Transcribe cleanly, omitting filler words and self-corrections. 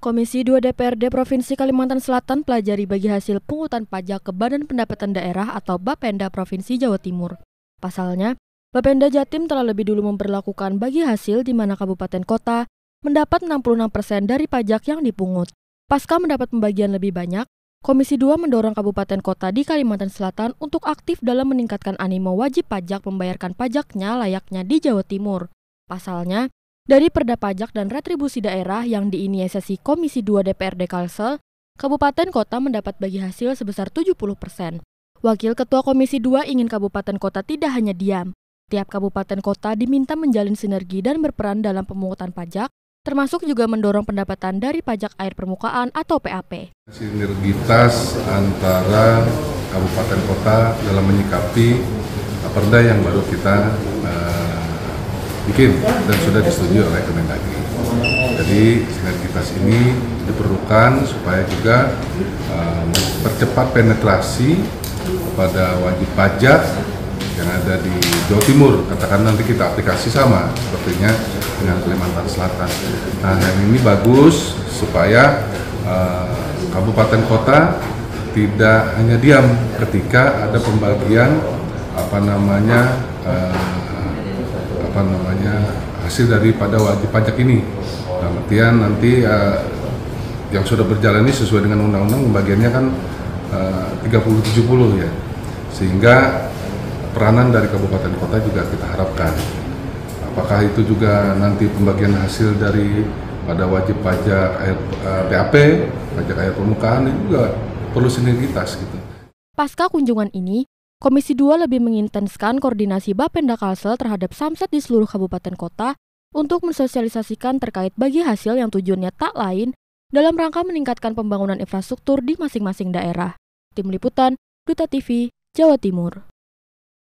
Komisi 2 DPRD Provinsi Kalimantan Selatan pelajari bagi hasil pungutan pajak ke Badan Pendapatan Daerah atau Bapenda Provinsi Jawa Timur. Pasalnya, Bapenda Jatim telah lebih dulu memperlakukan bagi hasil di mana kabupaten kota mendapat 66% dari pajak yang dipungut. Pasca mendapat pembagian lebih banyak, Komisi 2 mendorong kabupaten kota di Kalimantan Selatan untuk aktif dalam meningkatkan animo wajib pajak membayarkan pajaknya layaknya di Jawa Timur. Pasalnya, dari Perda Pajak dan Retribusi Daerah yang diinisiasi Komisi 2 DPRD Kalsel, kabupaten kota mendapat bagi hasil sebesar 70%. Wakil Ketua Komisi 2 ingin kabupaten kota tidak hanya diam. Tiap kabupaten kota diminta menjalin sinergi dan berperan dalam pemungutan pajak, termasuk juga mendorong pendapatan dari pajak air permukaan atau PAP. Sinergitas antara kabupaten kota dalam menyikapi perda yang baru kita bikin dan sudah disetujui oleh Kemendagri. Jadi sinergitas ini diperlukan supaya juga mempercepat penetrasi pada wajib pajak yang ada di Jawa Timur. Katakan nanti kita aplikasi sama sepertinya dengan Kalimantan Selatan. Nah, yang ini bagus supaya kabupaten kota tidak hanya diam ketika ada pembagian hasil daripada wajib pajak ini. Nah, artian nanti yang sudah berjalan ini sesuai dengan undang-undang pembagiannya kan 30-70 ya, sehingga peranan dari kabupaten kota juga kita harapkan. Apakah itu juga nanti pembagian hasil dari pada wajib pajak PAP, pajak air permukaan itu juga perlu sinergitas gitu. Pasca kunjungan ini, Komisi 2 lebih mengintenskan koordinasi Bapenda Kalsel terhadap Samsat di seluruh kabupaten kota untuk mensosialisasikan terkait bagi hasil yang tujuannya tak lain dalam rangka meningkatkan pembangunan infrastruktur di masing-masing daerah. Tim Liputan, Duta TV, Jawa Timur.